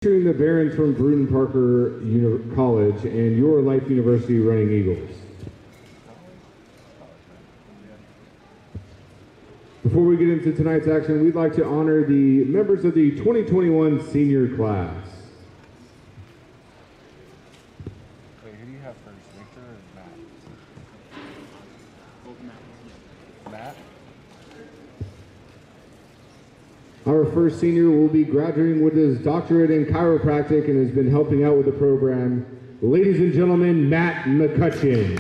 Featuring the Barons from Brewton-Parker College and Your Life University Running Eagles. Before we get into tonight's action, we'd like to honor the members of the 2021 senior class. Wait, who do you have first, Victor or Matt? Matt? Our first senior will be graduating with his doctorate in chiropractic and has been helping out with the program. Ladies and gentlemen, Matt McCutcheon.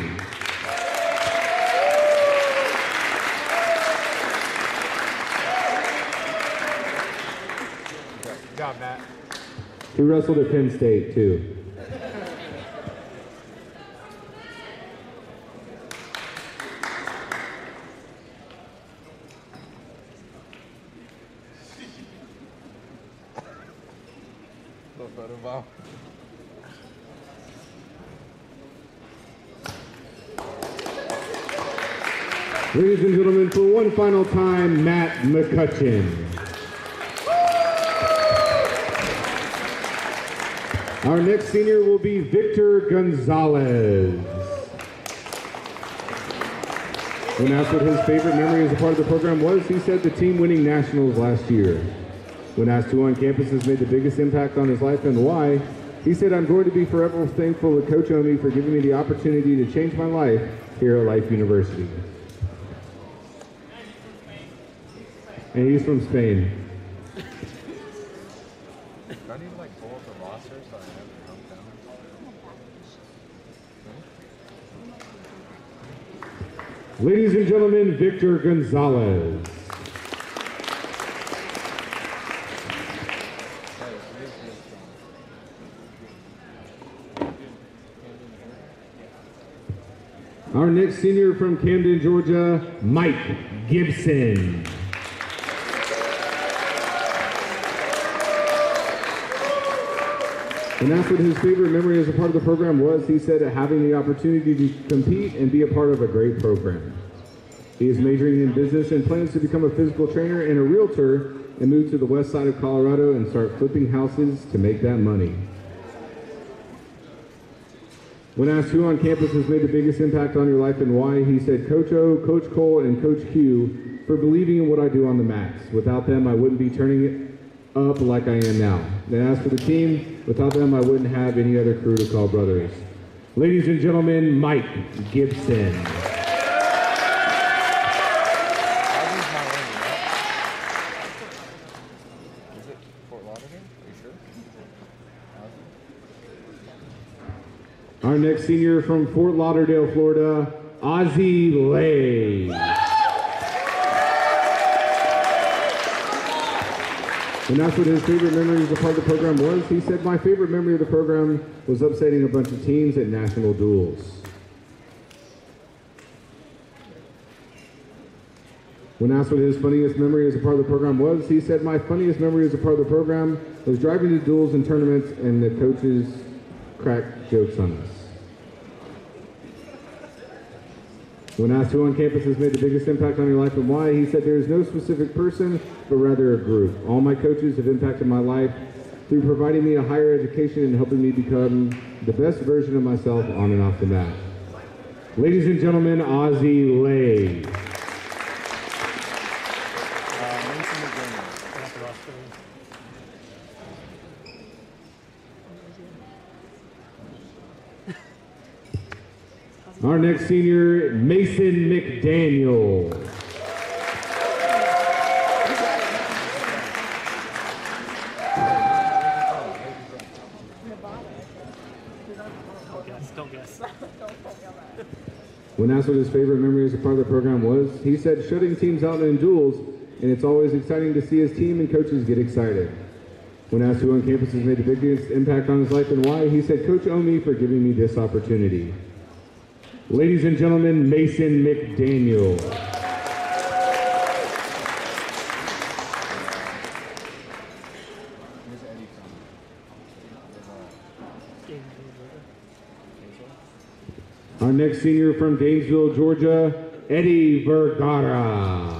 Good job, Matt. He wrestled at Penn State, too. Ladies and gentlemen, for one final time, Matt McCutcheon. Our next senior will be Victor Gonzalez. When asked what his favorite memory as a part of the program was, he said the team winning nationals last year. When asked who on campus has made the biggest impact on his life and why, he said, "I'm going to be forever thankful to Coach Omi for giving me the opportunity to change my life here at Life University." And he's from Spain. Do I need to like pull up the roster so I have it come down? Ladies and gentlemen, Victor Gonzalez. Our next senior from Camden, Georgia, Mike Gibson. When asked what his favorite memory as a part of the program was, he said having the opportunity to compete and be a part of a great program. He is majoring in business and plans to become a physical trainer and a realtor and move to the west side of Colorado and start flipping houses to make that money. When asked who on campus has made the biggest impact on your life and why, he said Coach O, Coach Cole, and Coach Q for believing in what I do on the mats. Without them, I wouldn't be turning it up like I am now. Then as for the team, without them, I wouldn't have any other crew to call brothers. Ladies and gentlemen, Mike Gibson. Our next senior from Fort Lauderdale, Florida, Ozzie Lay. And that's what his favorite memory as a part of the program was. He said, "My favorite memory of the program was upsetting a bunch of teams at national duels." When asked what his funniest memory as a part of the program was, he said, "My funniest memory as a part of the program was driving to duels and tournaments and the coaches cracked jokes on us." When asked who on campus has made the biggest impact on your life and why, he said, "There is no specific person, but rather a group. All my coaches have impacted my life through providing me a higher education and helping me become the best version of myself on and off the mat." Ladies and gentlemen, Ozzie Lay. Our next senior, Mason McDaniel. Don't guess. When asked what his favorite memory as a part of the program was, he said shutting teams out in duels, and it's always exciting to see his team and coaches get excited. When asked who on campus has made the biggest impact on his life and why, he said, "Coach Omi for giving me this opportunity." Ladies and gentlemen, Mason McDaniel. Our next senior from Gainesville, Georgia, Eddie Vergara.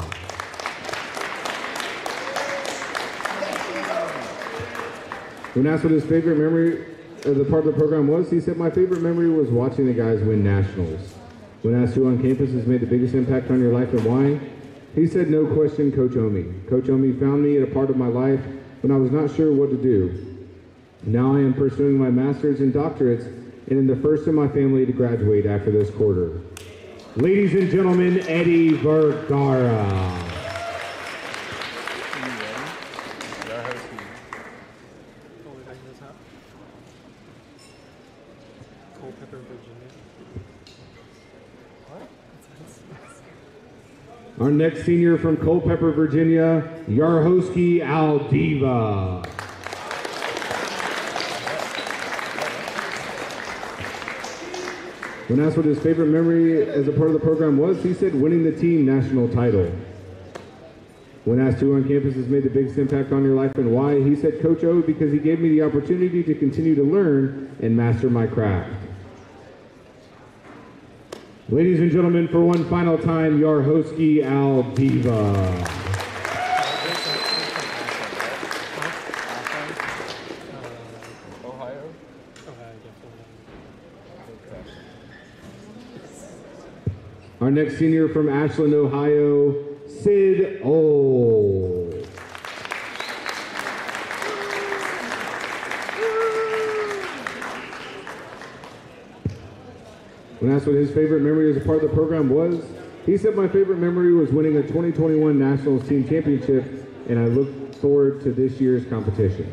When asked what his favorite memory of the part of the program was, he said, my favorite memory was watching the guys win nationals. When asked who on campus has made the biggest impact on your life and why, he said, no question, Coach Omi. Coach Omi found me at a part of my life when I was not sure what to do. Now I am pursuing my master's and doctorates and am the first in my family to graduate after this quarter. Ladies and gentlemen, Eddie Vergara. Our next senior from Culpeper, Virginia, Yarhoski Aldiva. When asked what his favorite memory as a part of the program was, he said winning the team national title. When asked who on campus has made the biggest impact on your life and why, he said Coach O because he gave me the opportunity to continue to learn and master my craft. Ladies and gentlemen, for one final time, Yarhoski Aldiva. Our next senior from Ashland, Ohio, Sid O. When asked what his favorite memory as a part of the program was, he said my favorite memory was winning a 2021 Nationals Team Championship, and I look forward to this year's competition.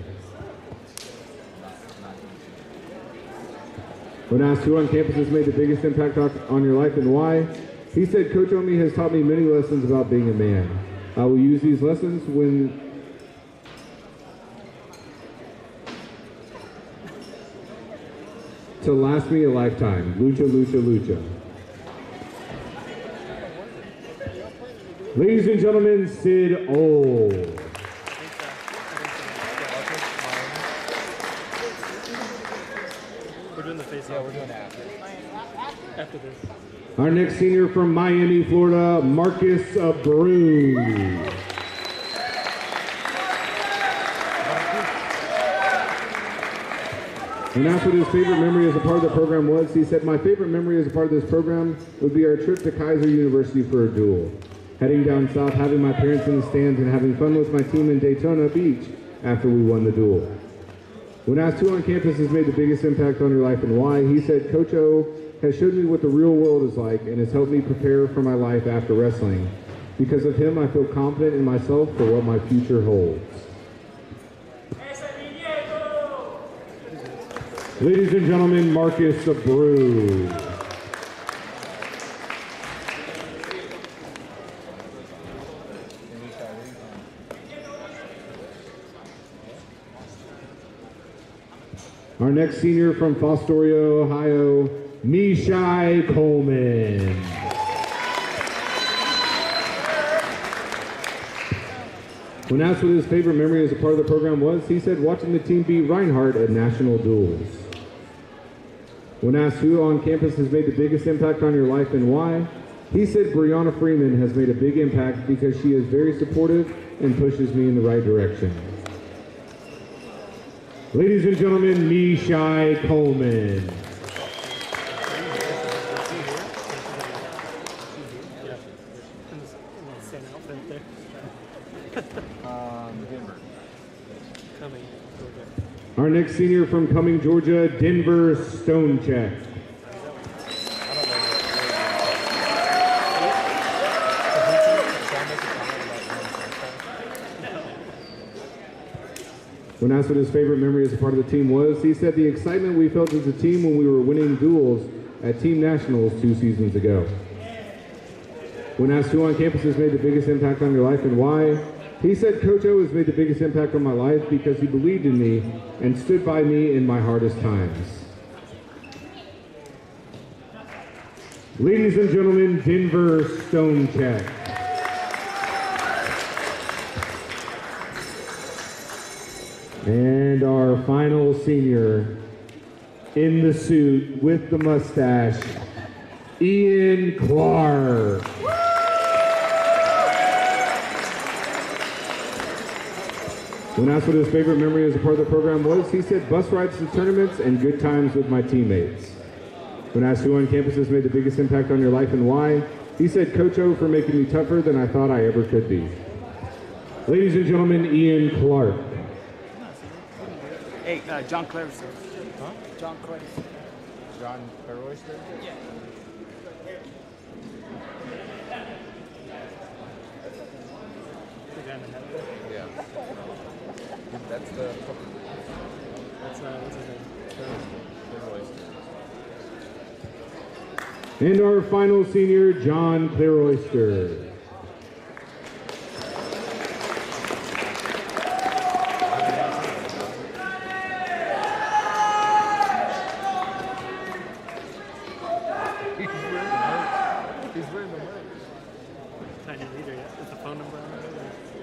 When asked who on campus has made the biggest impact on your life and why, he said Coach Omi has taught me many lessons about being a man. I will use these lessons to last me a lifetime. Lucha, lucha, lucha. Ladies and gentlemen, Sid O. We're doing the face-off. Yeah, we're doing it After this. Our next senior from Miami, Florida, Marcus Brew. When asked what his favorite memory as a part of the program was, he said, my favorite memory as a part of this program would be our trip to Kaiser University for a duel. Heading down south, having my parents in the stands, and having fun with my team in Daytona Beach after we won the duel. When asked who on campus has made the biggest impact on your life and why, he said, Coach O has showed me what the real world is like and has helped me prepare for my life after wrestling. Because of him, I feel confident in myself for what my future holds. Ladies and gentlemen, Marcus Brew. Our next senior from Fostoria, Ohio, Mishai Coleman. When asked what his favorite memory as a part of the program was, he said watching the team beat Reinhardt at national duels. When asked who on campus has made the biggest impact on your life and why, he said Brianna Freeman has made a big impact because she is very supportive and pushes me in the right direction. Ladies and gentlemen, Mishai Coleman. Denver. Our next senior from Cumming, Georgia, Denver Stonecheck. When asked what his favorite memory as a part of the team was, he said the excitement we felt as a team when we were winning duels at Team Nationals 2 seasons ago. When asked who on campus has made the biggest impact on your life and why, he said Coach O has made the biggest impact on my life because he believed in me and stood by me in my hardest times. Ladies and gentlemen, Denver Stonecheck. And our final senior in the suit with the mustache, Ian Clark. When asked what his favorite memory as a part of the program was, he said bus rides to tournaments and good times with my teammates. When asked who on campus has made the biggest impact on your life and why, he said Coach O for making me tougher than I thought I ever could be. Ladies and gentlemen, Ian Clark. Hey, John Clarister. Huh? John Clarister. John Clarister? Yeah. Yeah. That's the... That's what's his name? And our final senior, John Claroyster. He's wearing the merch. I didn't either yet. Is the phone number on there?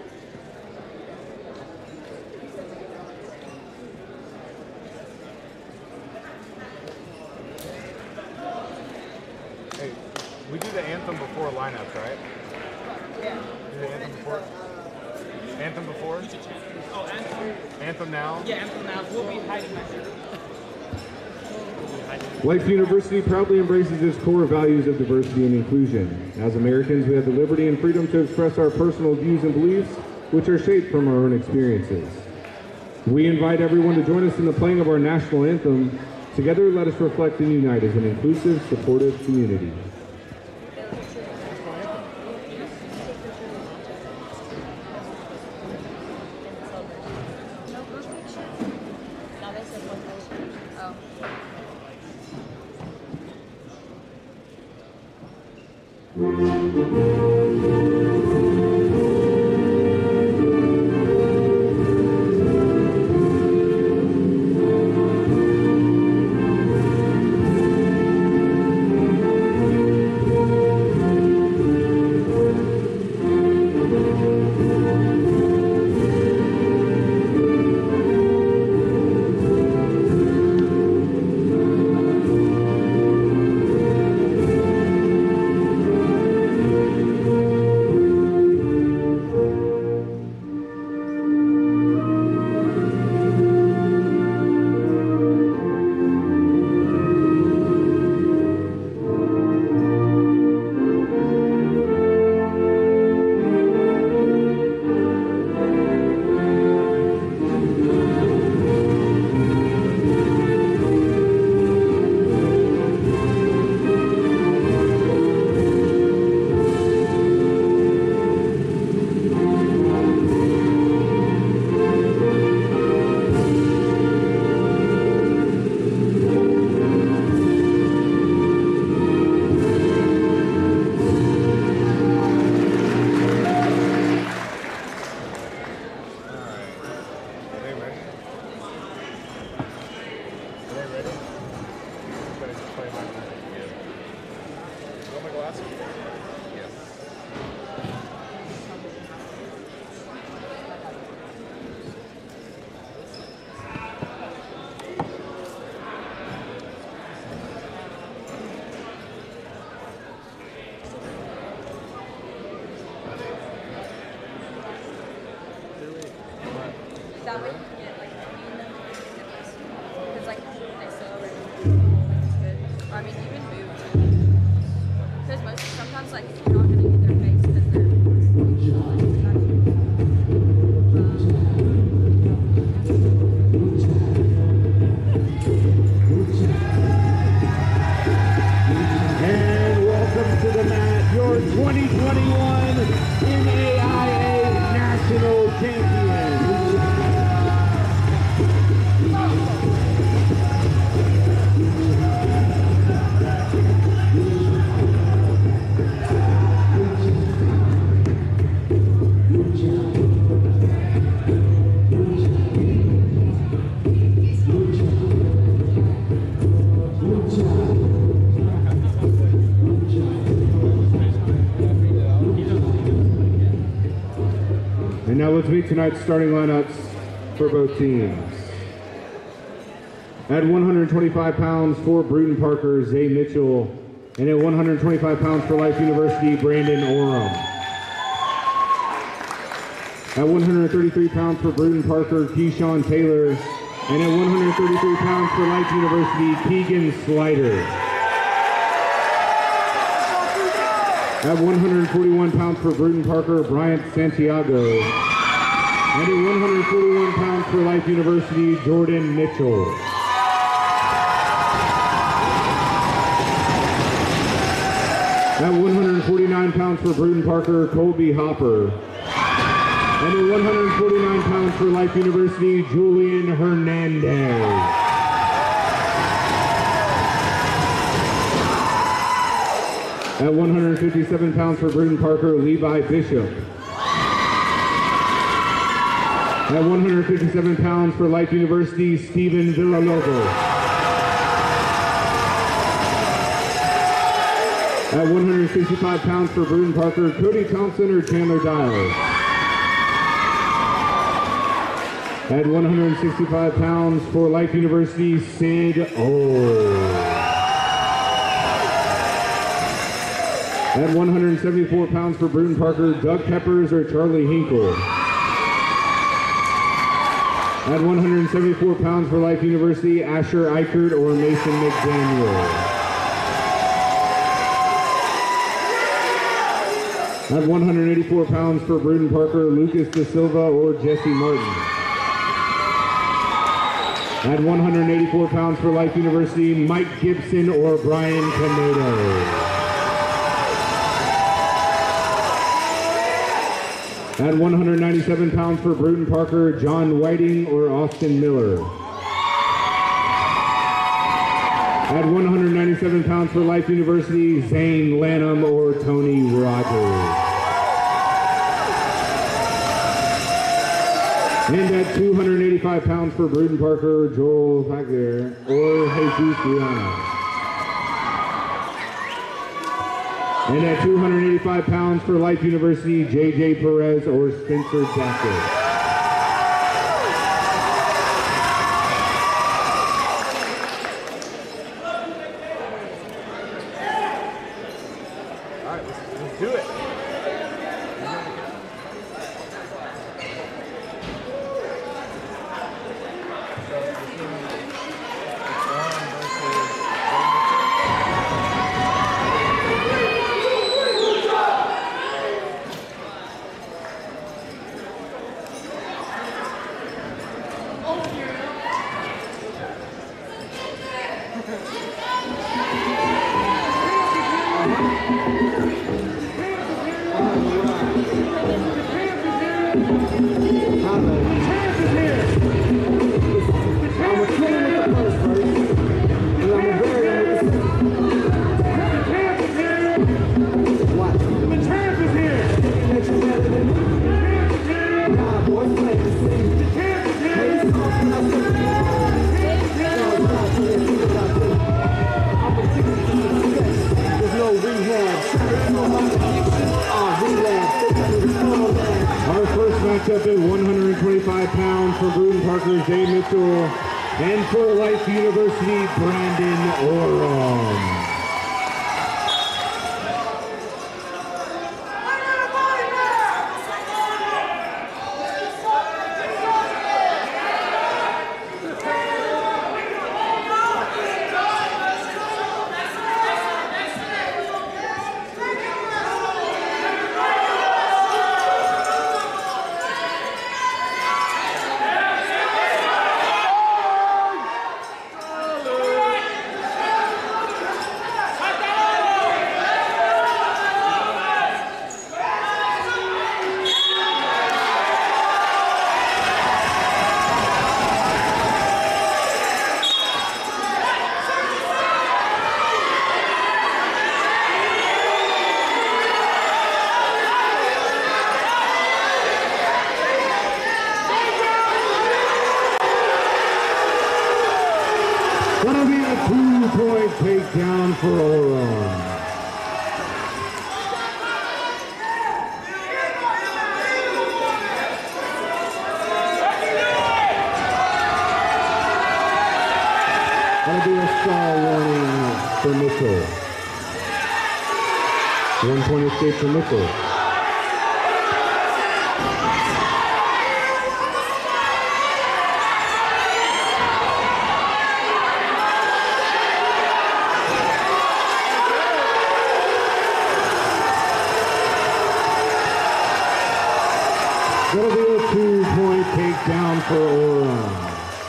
Hey, we do the anthem before lineups, right? Yeah. Do the anthem before? Anthem before? Oh, anthem. Anthem now? Yeah, anthem now. We'll be hiding back here. Life University proudly embraces its core values of diversity and inclusion. As Americans, we have the liberty and freedom to express our personal views and beliefs, which are shaped from our own experiences. We invite everyone to join us in the playing of our national anthem. Together, let us reflect and unite as an inclusive, supportive community. That way you can get like because like they still already it's good. I mean even move because most sometimes like you're not gonna get their face because they're And welcome to the mat, your 2021 NAIA National Champion. And now let's meet tonight's starting lineups for both teams. At 125 pounds for Brewton-Parker, Zay Mitchell, and at 125 pounds for Life University, Brandon Oram. At 133 pounds for Brewton-Parker, Keyshawn Taylor. And at 133 pounds for Life University, Keegan Slider. At 141 pounds for Brewton-Parker, Bryant Santiago. And at 141 pounds for Life University, Jordan Mitchell. At 149 pounds for Brewton-Parker, Colby Hopper. And at 149 pounds for Life University, Julian Hernandez. At 157 pounds for Brewton-Parker, Levi Bishop. At 157 pounds for Life University, Stephen Villalobos. At 165 pounds for Brewton-Parker, Cody Thompson or Chandler Dials. At 165 pounds for Life University, Sid O. At 174 pounds for Brewton-Parker, Doug Peppers or Charlie Hinkle. At 174 pounds for Life University, Asher Eichert or Mason McDaniel. At 184 pounds for Brewton-Parker, Lucas Da Silva or Jesse Martin. At 184 pounds for Life University, Mike Gibson or Brian Canedo. At 197 pounds for Brewton-Parker, John Whiting or Austin Miller. At 197 pounds for Life University, Zane Lanham or Tony Rogers. And at 285 pounds for Brewton-Parker, Joel Hagler or Jesus Rihanna. And at 285 pounds for Life University, J.J. Perez or Spencer Jackson. All right, let's do it. Up at 125 pounds for Brewton-Parker, Zay Mitchell, and for Life University, Brandon Oram. That'll be a 2-point takedown for Oram. That'll be a stall warning for Mitchell. 1 point escape for Mitchell. That'll be a 2-point takedown for Aura.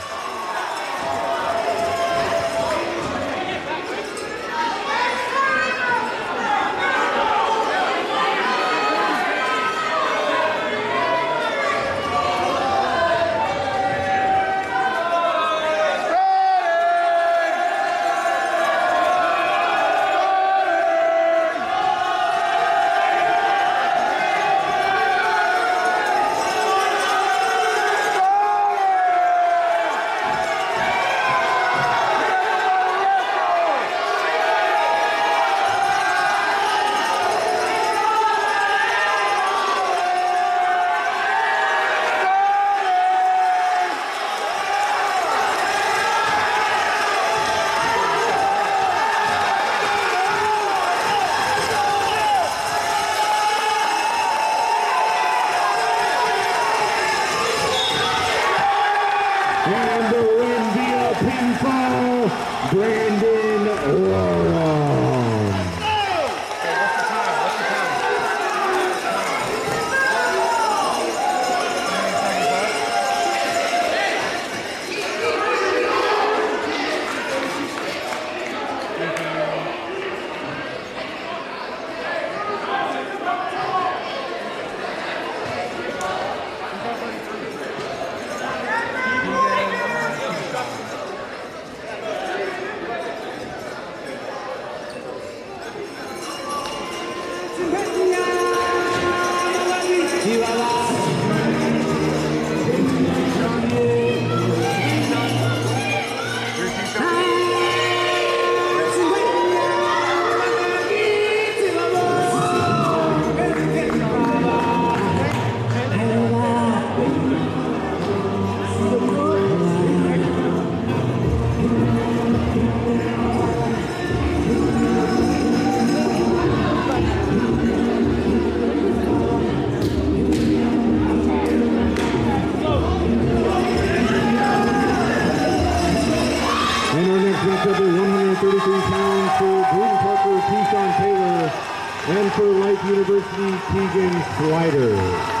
Matchup at 133 pounds for Brewton-Parker, Keyshawn Taylor, and for Life University, Keegan Slider.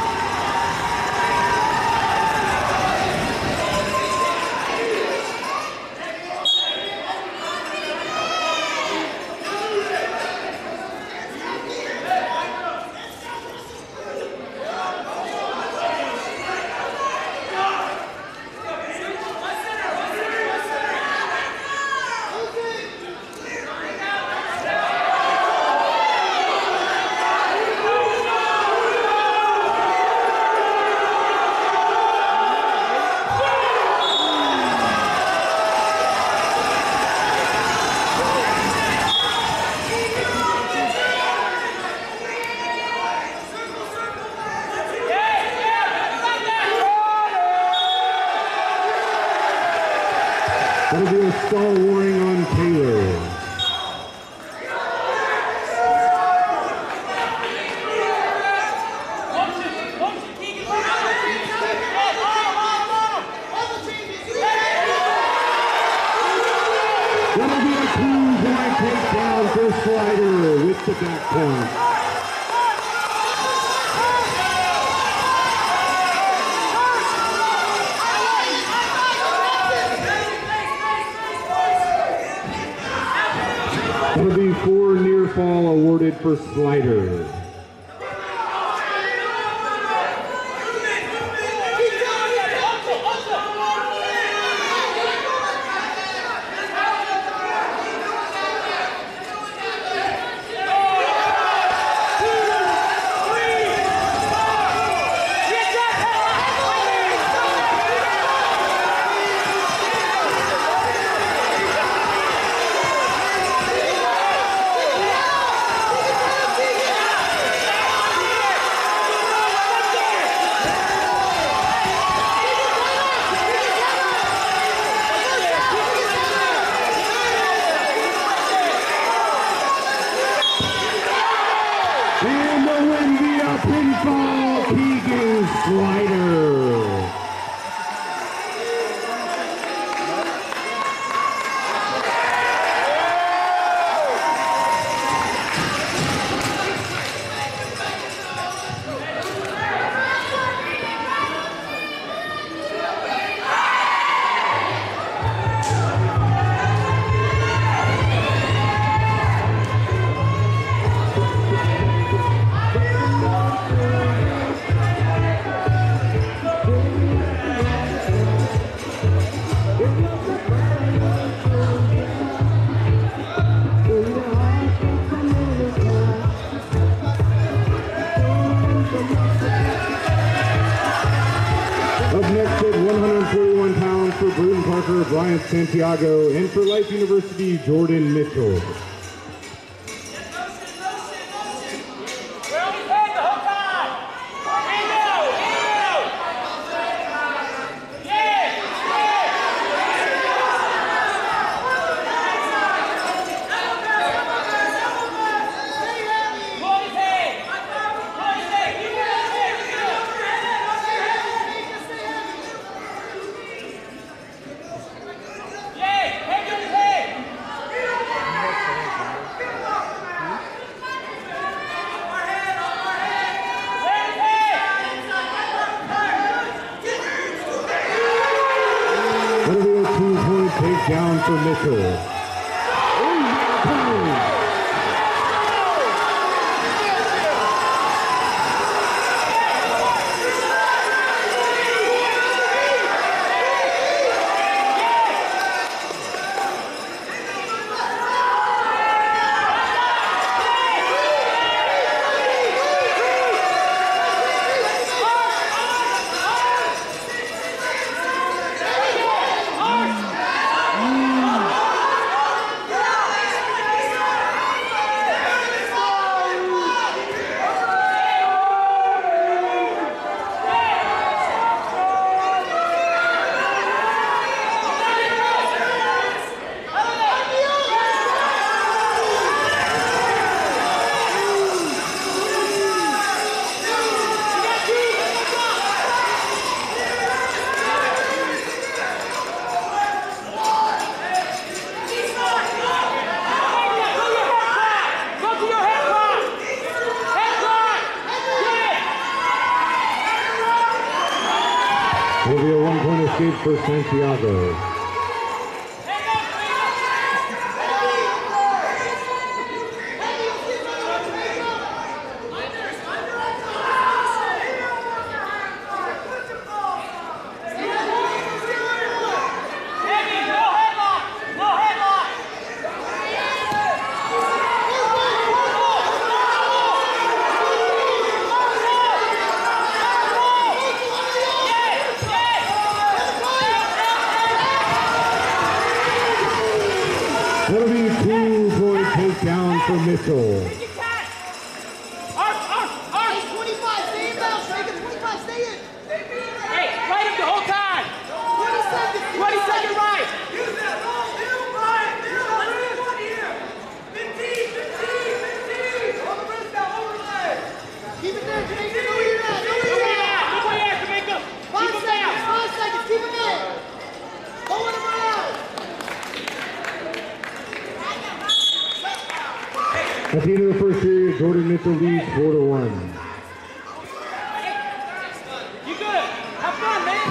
That'll be a stall warning on Taylor. That'll be a 2-point takedown for Slider with the back point. That'll be 4 near fall awarded for Slider. And the win via pinfall, Keegan Slider. Bryant Santiago, and for Life University, Jordan Mitchell. Down for Mitchell. Will be a one-point escape for Santiago. That'll be a 2-point takedown for Mitchell. Hey, 25, stay in bounds. Make it 25, stay in. Hey, right him the whole time. 20 seconds. 20 second right. Use that ball. Here. 15. Hold the wrist down, overlay. Keep it there, Jamaica. Know where you're at. Look where you at, Jamaica. 5 seconds. Keep him in. Don't let him run out. At the end of the first period, Jordan Mitchell leads 4-1. You good? Have fun, man.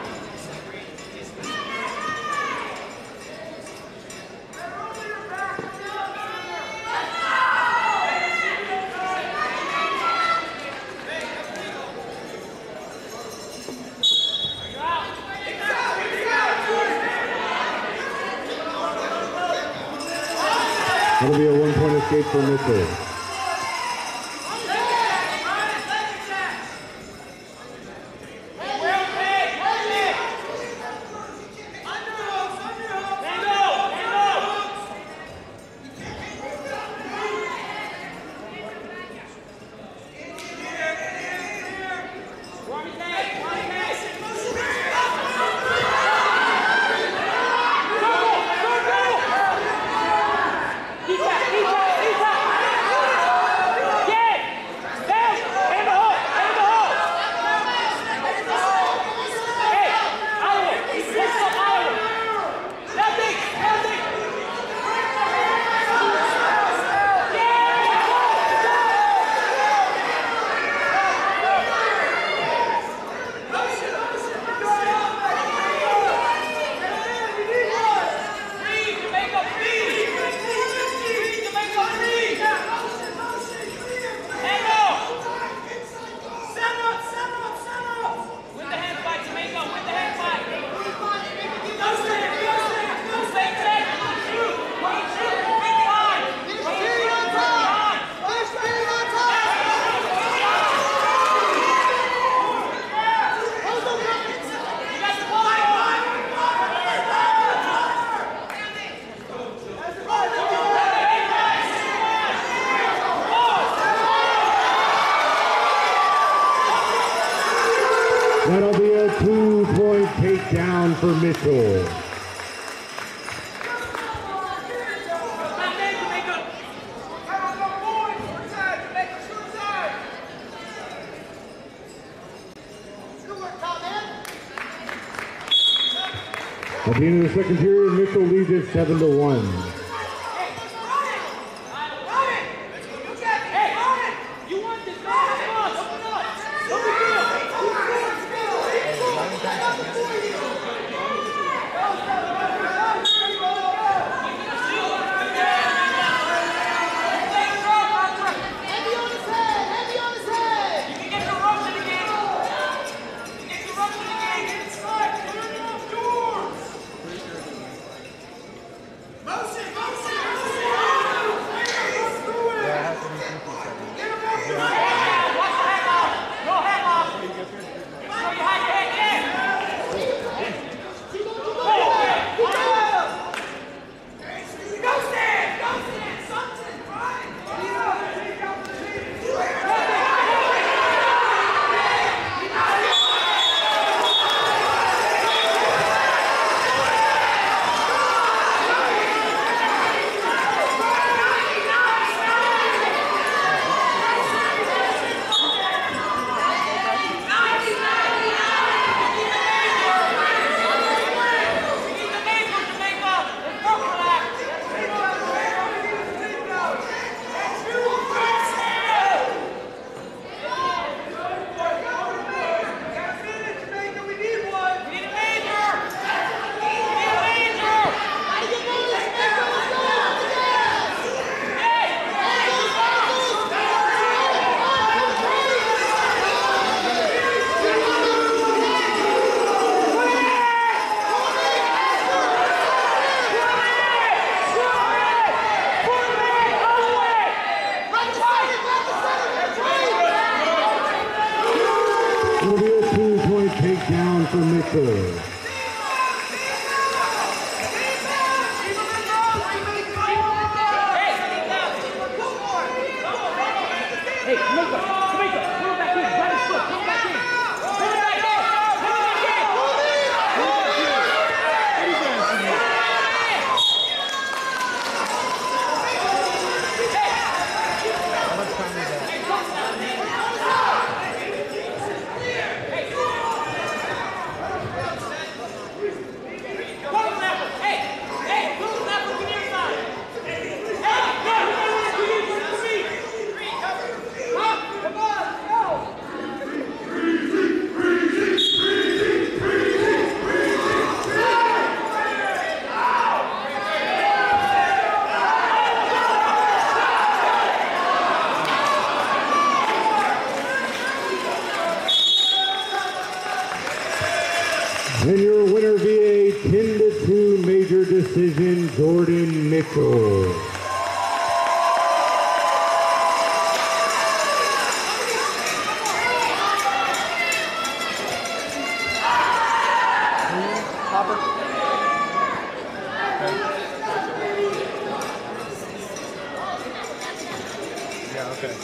That'll be a one-point escape for Mitchell. Keep that. takedown for Mitchell. At the end of the second period, Mitchell leads it 7-1. It'll be a 2-point takedown for Mitchell. Hey, Kamika, pull it back in. Right his foot, pull it back in. Pull it back in. Pull it back in. How much time is that? And your winner via 10-2 major decision, Jordan Mitchell. Hopper. Yeah, okay.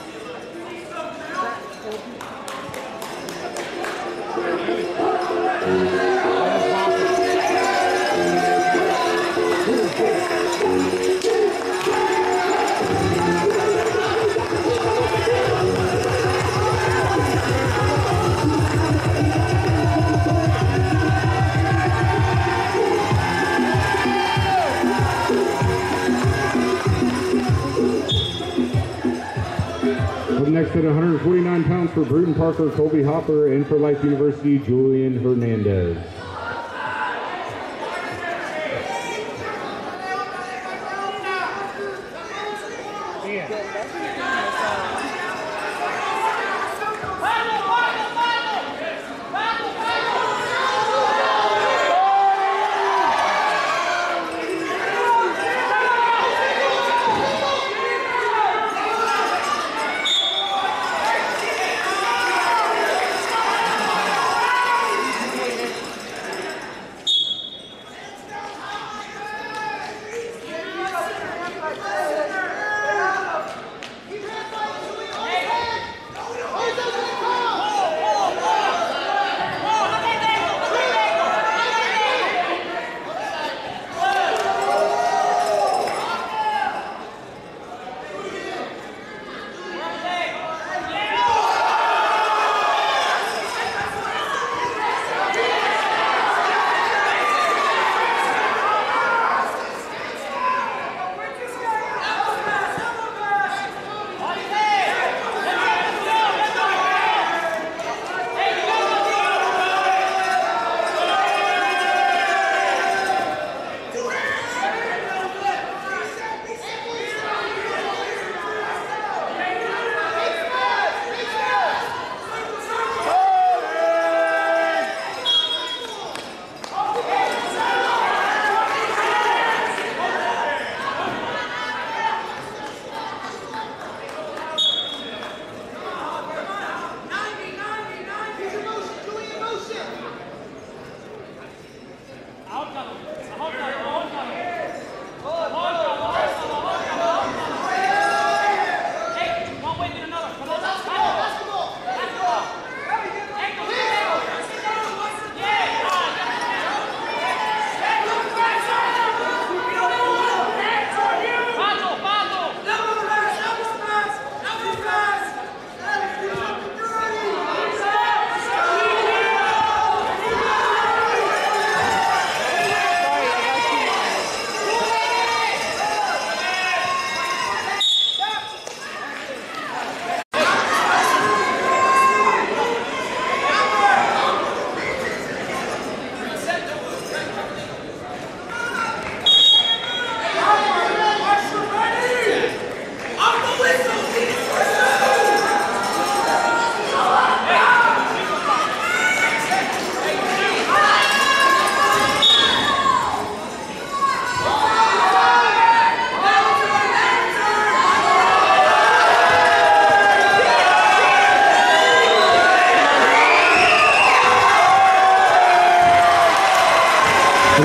Up next at 149 pounds for Brewton-Parker, Colby Hopper, and for Life University, Julian Hernandez.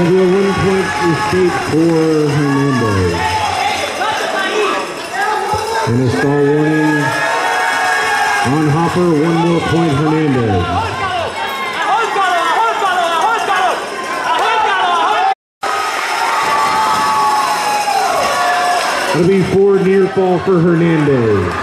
That'll be a 1-point escape for Hernandez. And a stall warning on Hopper, 1 more point Hernandez. That'll be 4 near fall for Hernandez.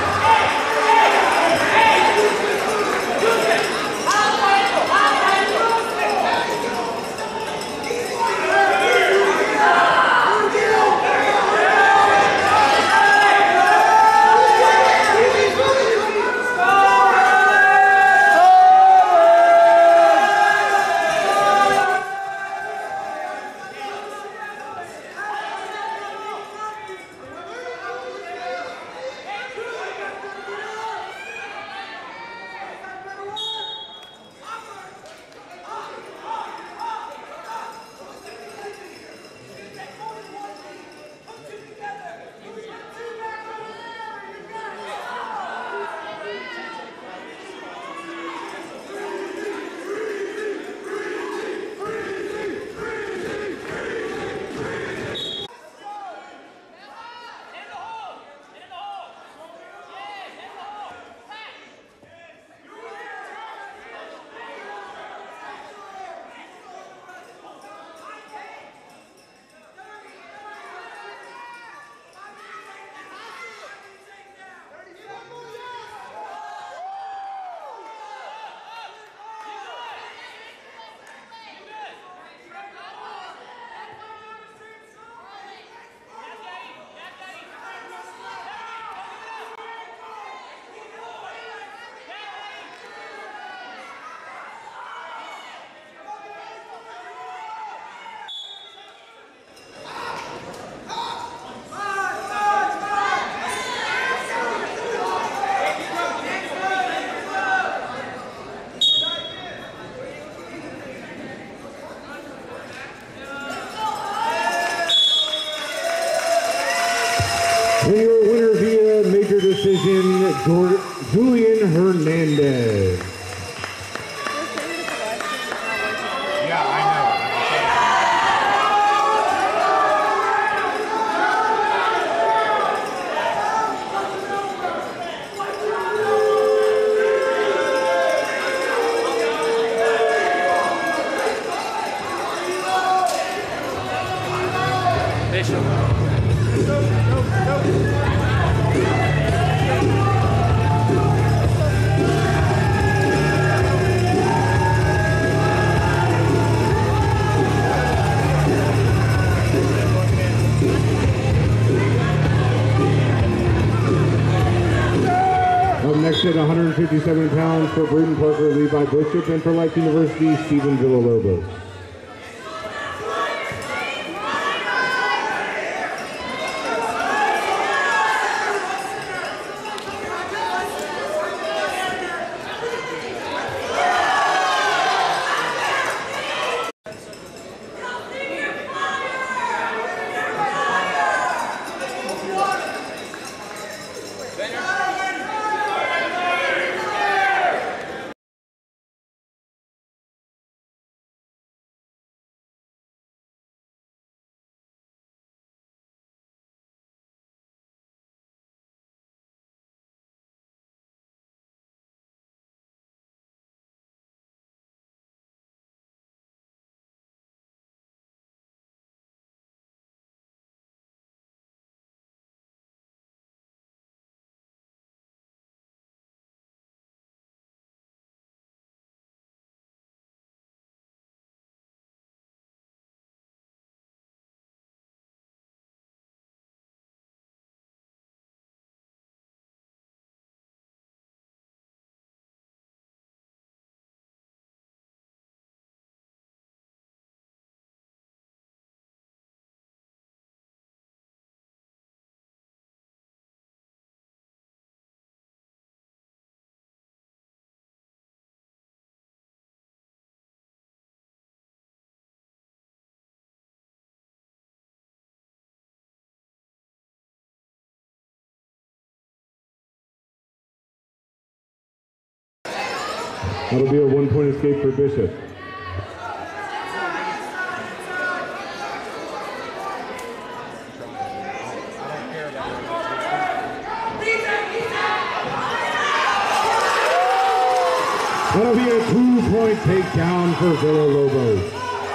And your winner via major decision, Julian Hernandez. Yeah, I know. Up next at 157 pounds for Brewton-Parker, Levi Bishop, and for Life University, Stephen Villalobos. That'll be a 1-point escape for Bishop. That'll be a 2-point takedown for Villalobos.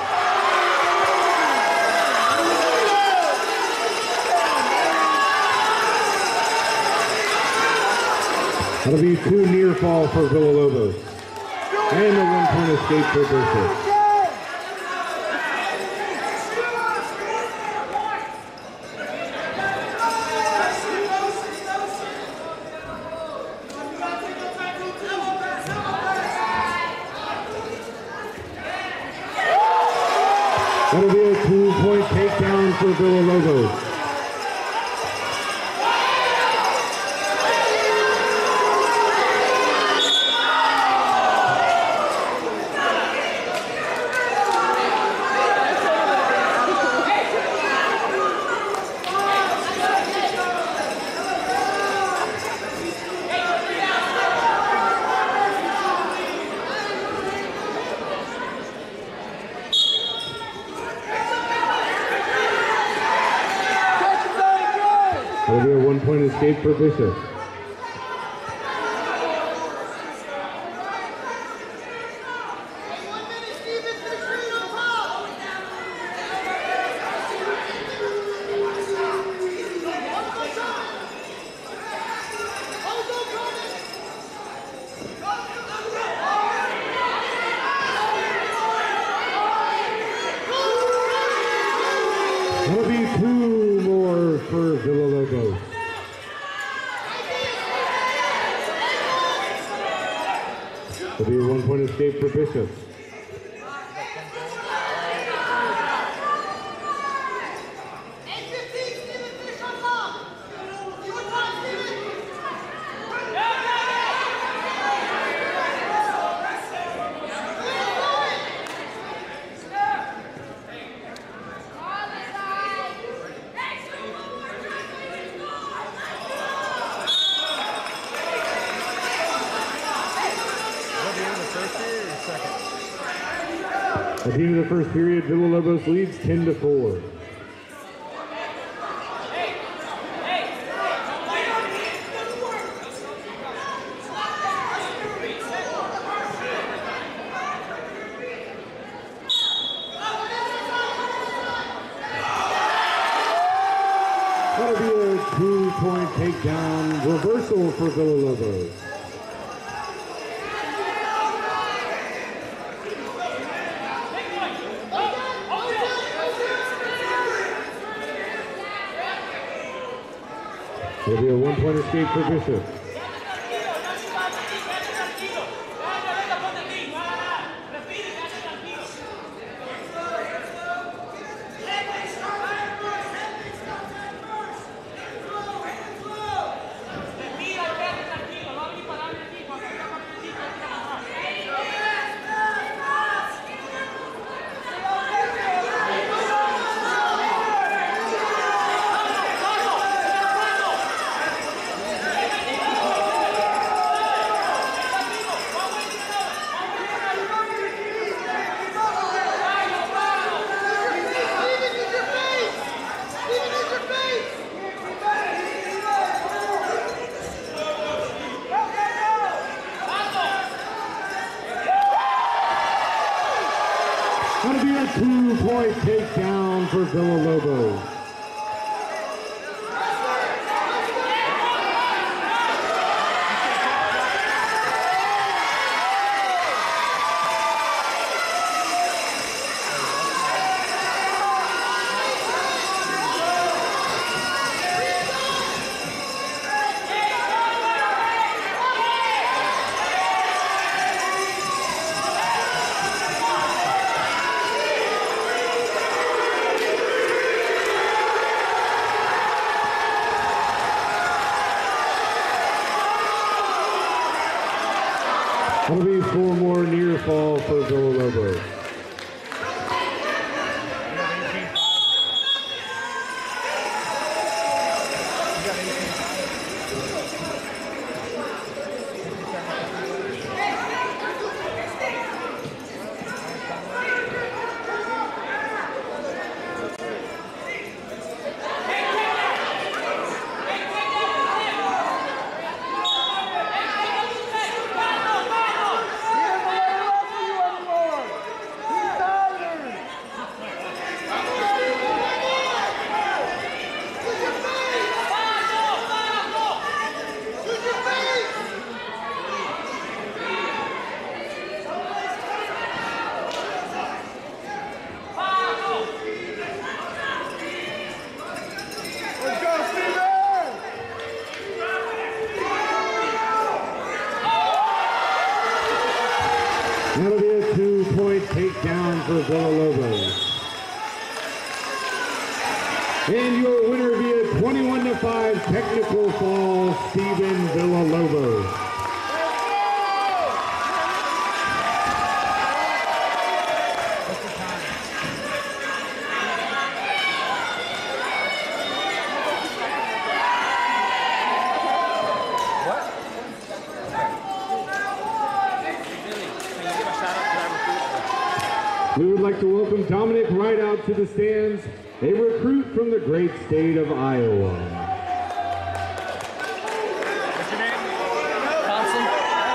That'll be 2 near fall for Villalobos. And a 1-point escape for Bishop. That'll be a 2-point takedown for Villalobos. That'll be a 1-point escape for Bishop. That'll be 2 more for Villalobos. That'll be a 1-point escape for Bishop. At the end of the first period, Villalobos leads 10-4. That'll be a 2-point takedown reversal for Villalobos. It'll be a 1-point escape for Bishop. That'll be a 2-point takedown for Villalobos. That'll be 4 more near fall for Villalobos. Yeah. for Villalobos. And your winner via 21-5 technical fall, Steven Villalobos. We would like to welcome Dominic Rideout to the stands, a recruit from the great state of Iowa. What's your name? Thompson.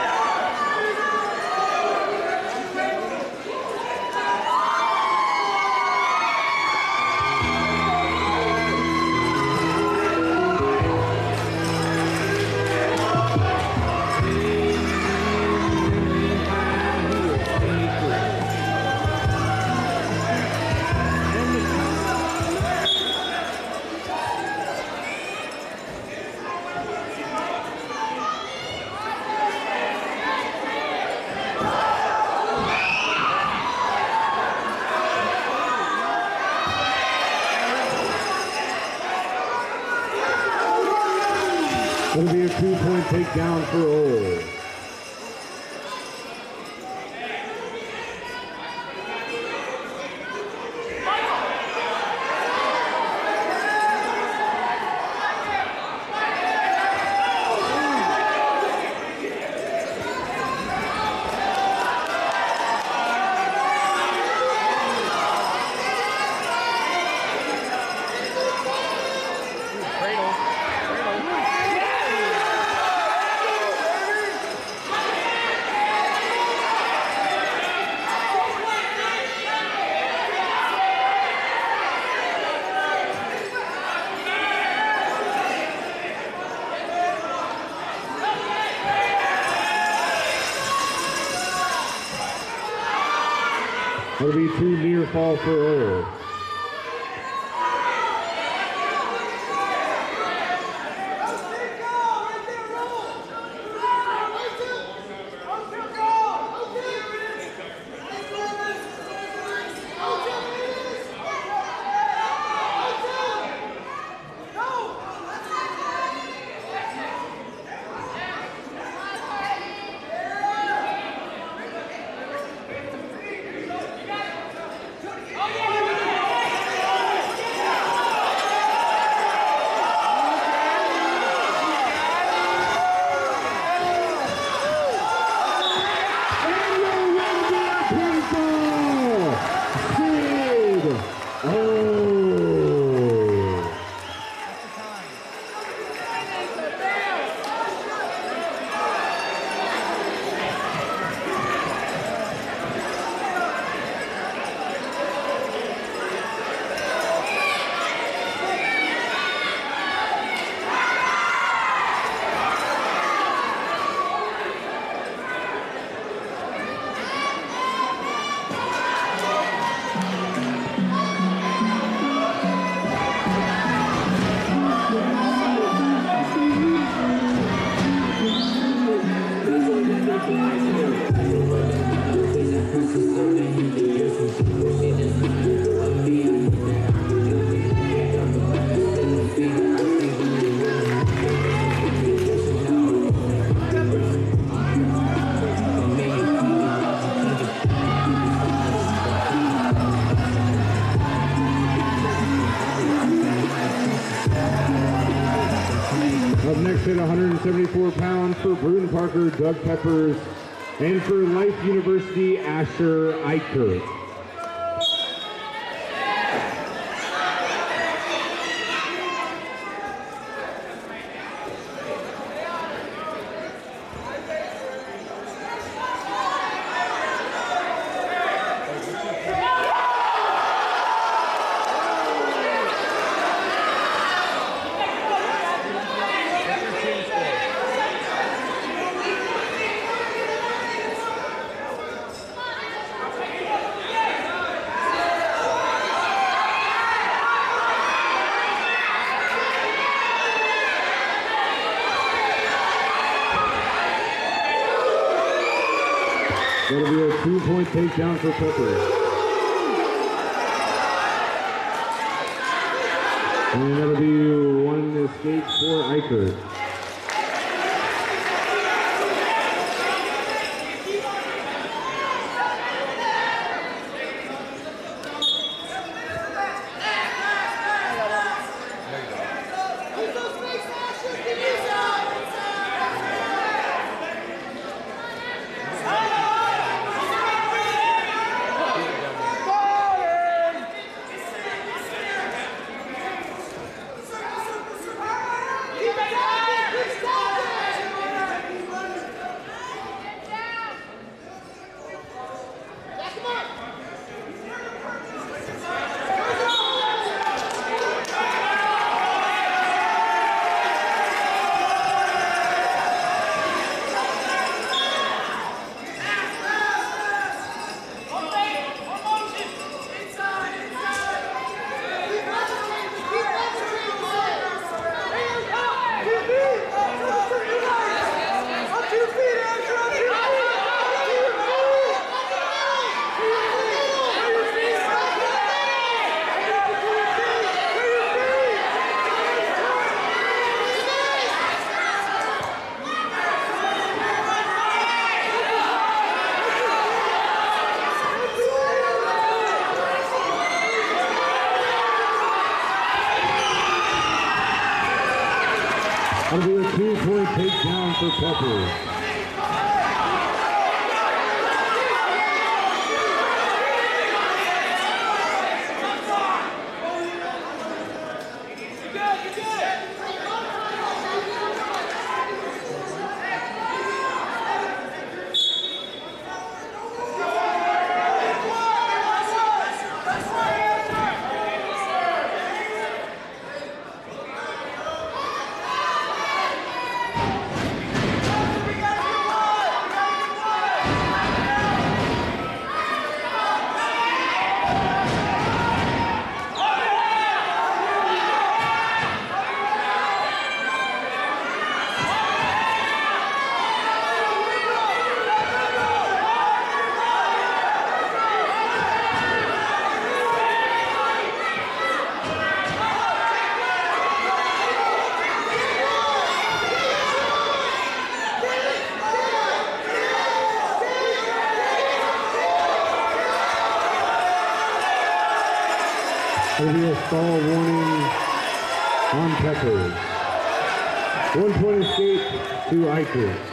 It'll be a 2-point takedown for Ole. It'll be 2 near fall for Ole. Up next at 174 pounds for Brewton-Parker, Doug Peppers, and for Life University, Asher Eichert. That'll be a 2-point takedown for Peppers. And that'll be one escape for Eichert. That'll be a 2-point takedown for Pepper. That'll be a stall warning on Pepper. 1-point escape to Eichert.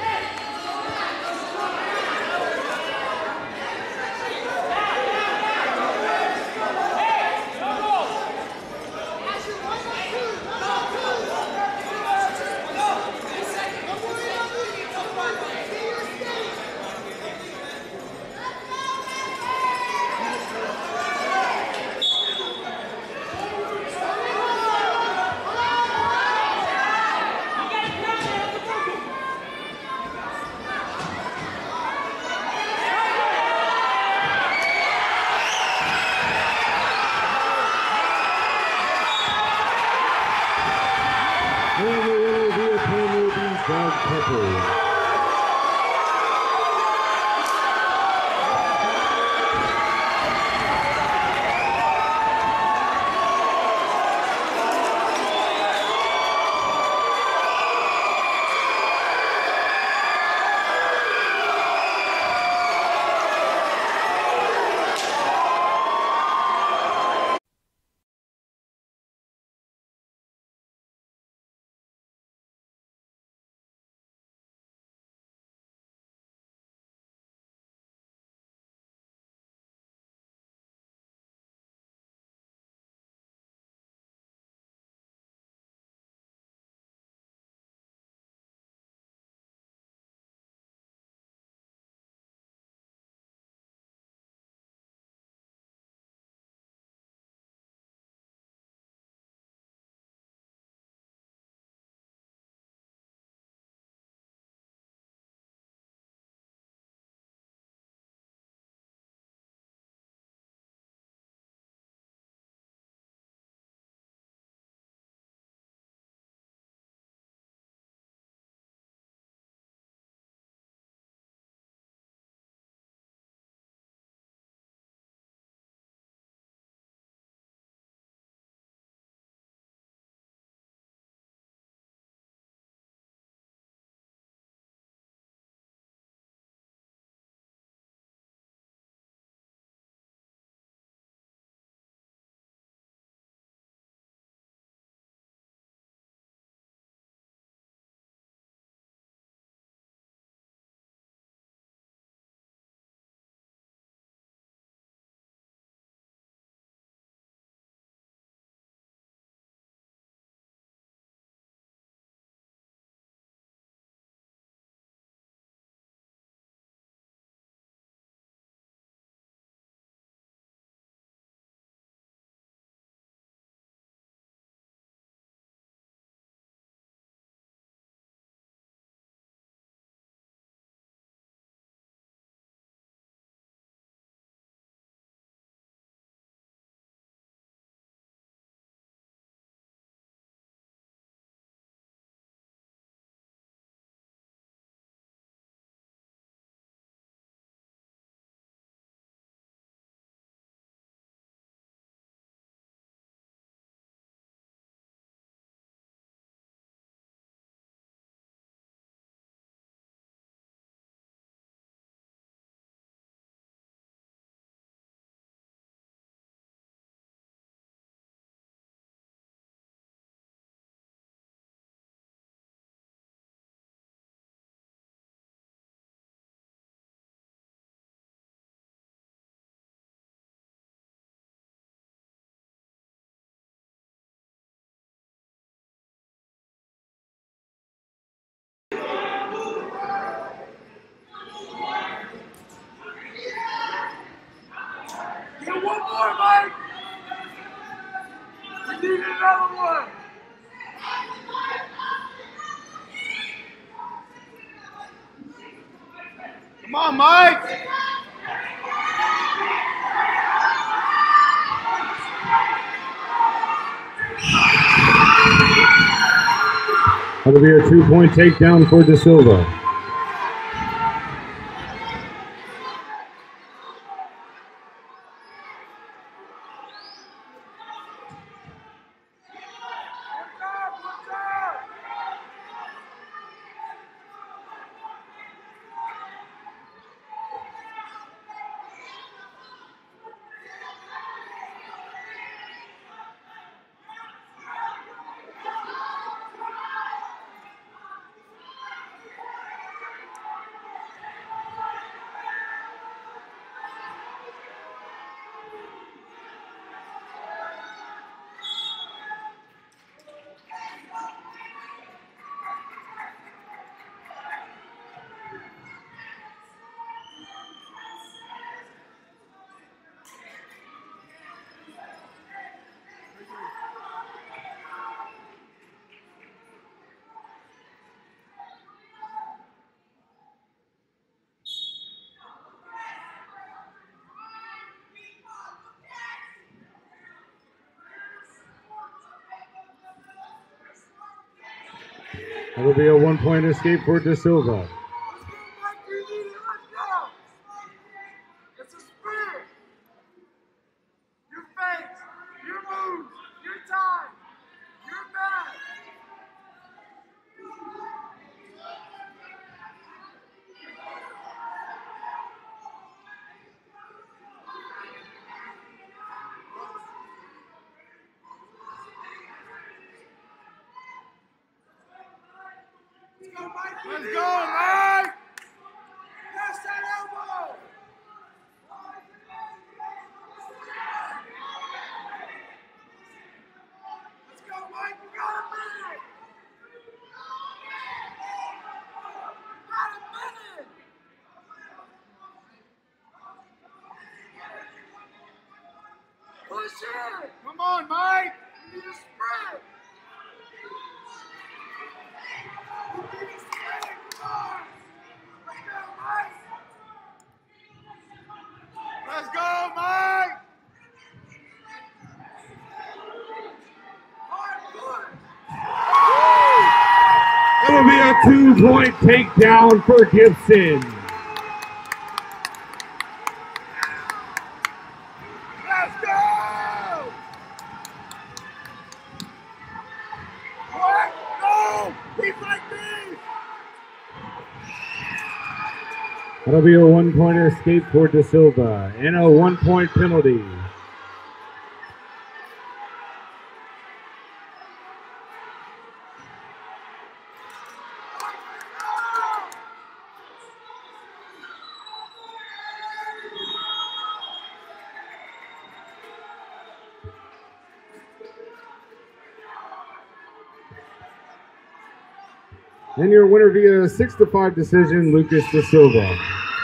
Come on, Mike. That'll be a 2-point takedown for De Silva. That'll be a 1-point escape for De Silva. It's a sprint. Your face, your moves, your time, your back. Let's go, Mike! Pass that elbow! Let's go, Mike! You got a minute! Got a minute! Push it! Come on, Mike! You need a sprint! Let's go, Mike! That'll be a 2-point takedown for Gibson. Let's go! What? No! He's like me! That'll be a 1-point escape for De Silva and a 1-point penalty. And your winner via 6-5 decision, Lucas De Silva.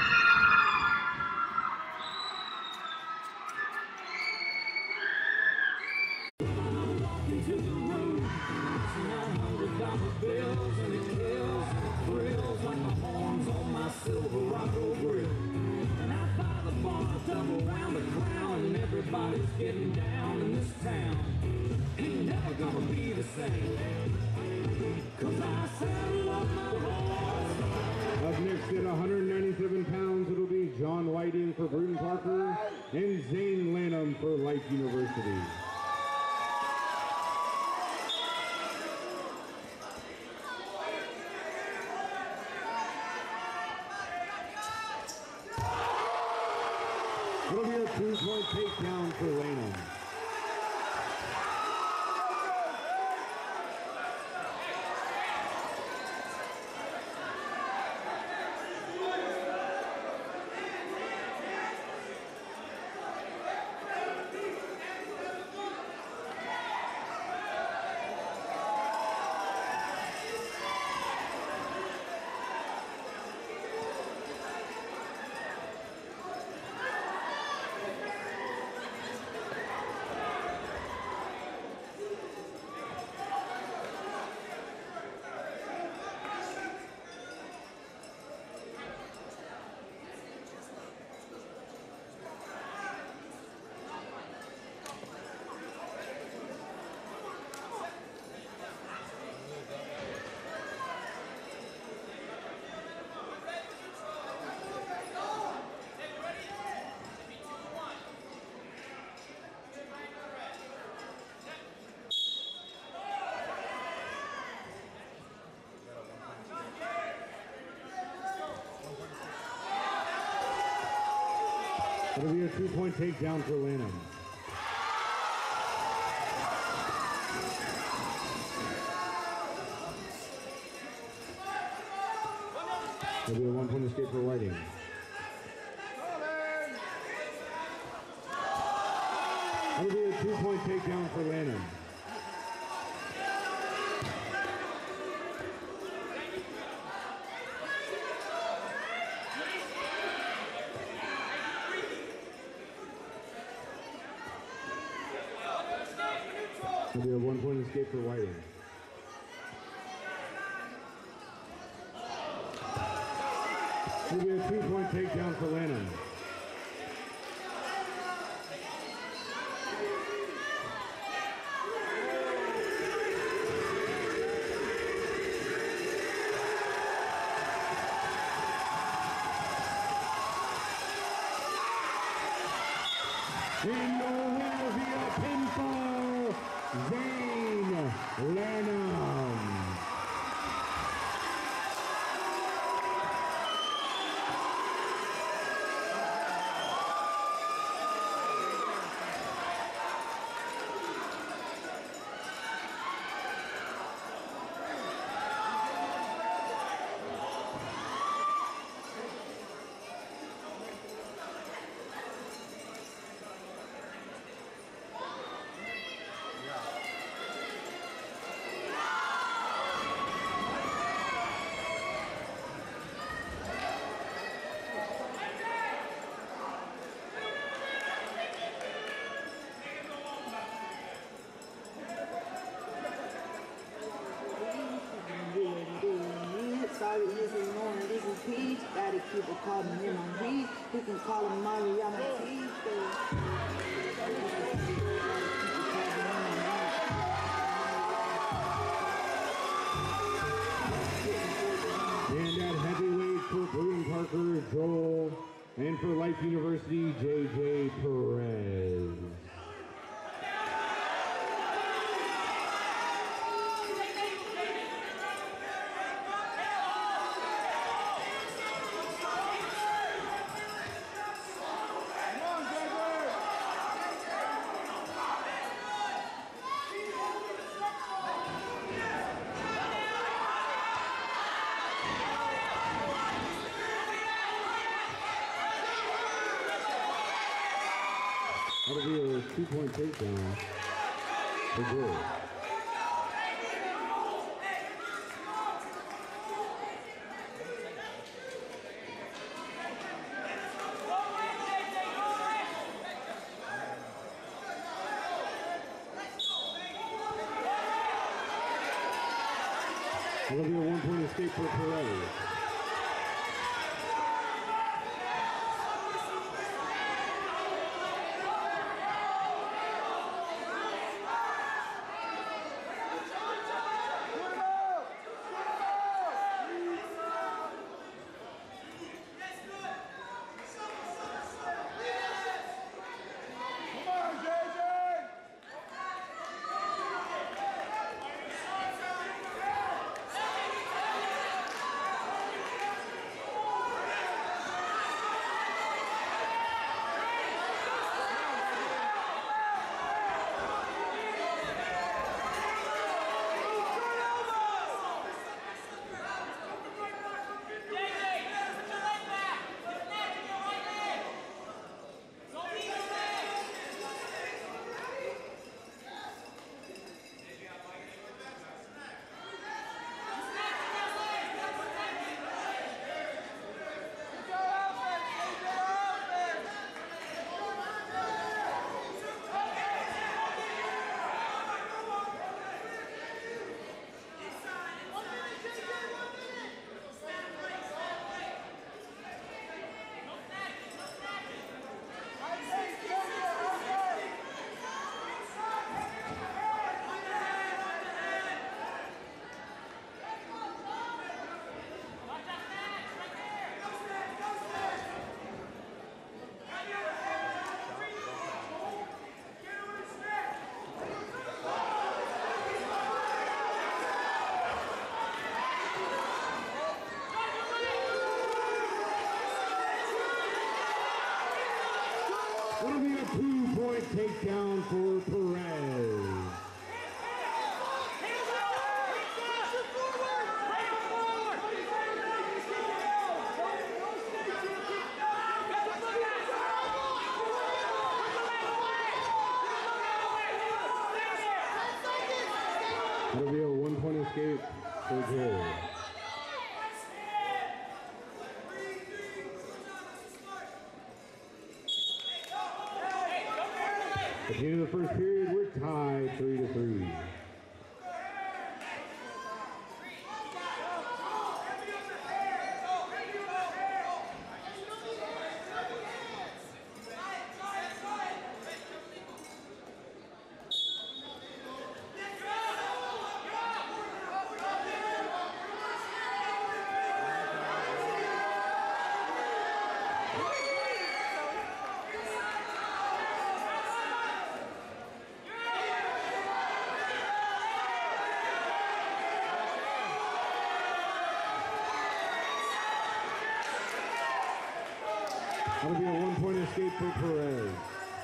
Up next at 197 pounds, it'll be John Whiting for Brewton-Parker and Zane Lanham for Life University. It'll be a 2-point takedown for Lanham. That'll be a 2-point takedown for Lanham. That'll be a 1-point escape for Whiting. That'll be a 2-point takedown for Lanham. That'll be a 1-point escape for Whiting. That'll be a 2-point takedown for Lanham. In the winner via pinfall, Zane Lanham. Sorry, this is Norman, this is Peach. Gotta keep it calling him on beat. You can call him Mommy, I'm a teacher. And at heavyweight for Brewton-Parker, Joel, and for Life University, JJ Perez. That'll be a 2-point takedown for Joel. That'll be a 1-point escape for Perez. takedown for Perez. That'll be a 1-point escape for Joel. At the end of the first period, we're tied 3-3. That'll be a 1-point escape for Perez.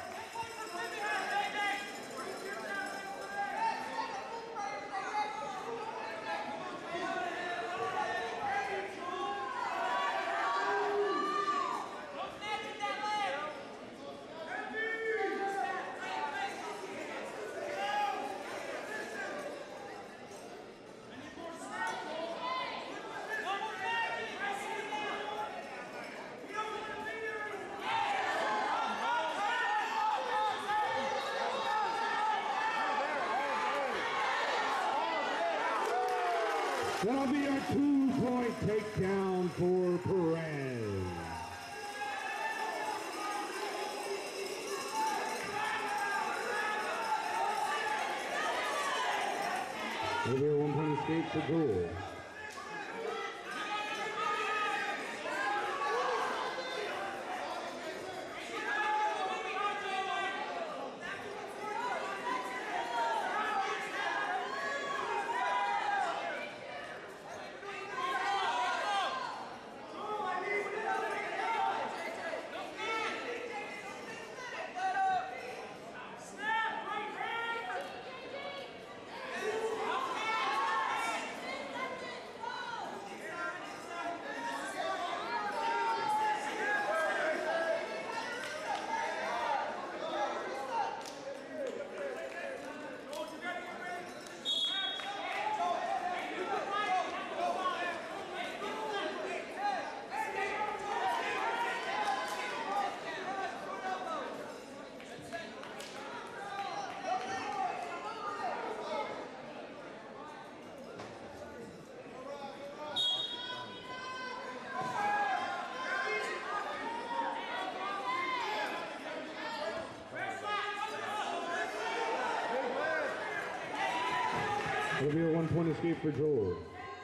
That'll be a 2-point takedown for Perez. That'll be a 1-point escape for Joel. It'll be a 1-point escape for Joel.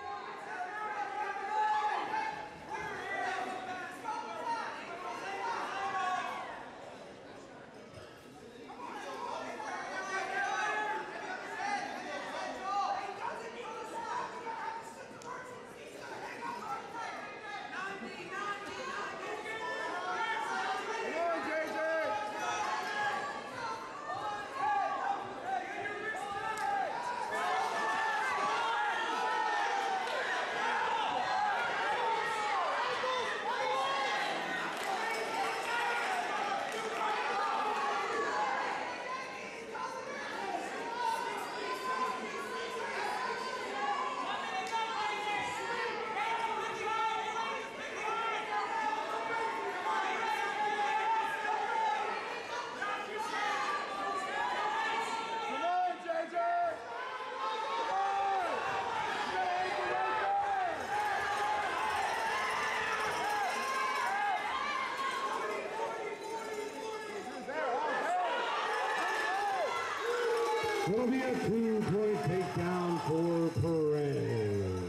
It'll be a 2-point takedown for Perez.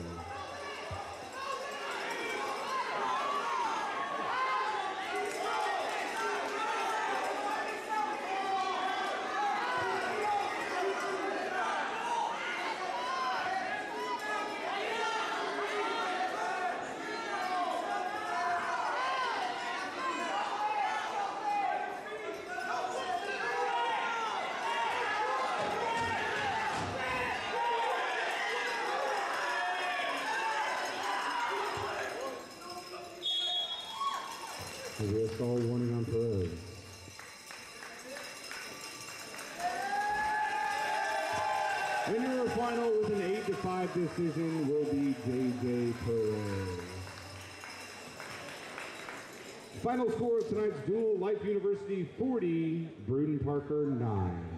We're all warning on Perez. In your final with an 8-5 decision will be J.J. Perez. Final score of tonight's duel, Life University 40, Brewton-Parker 9.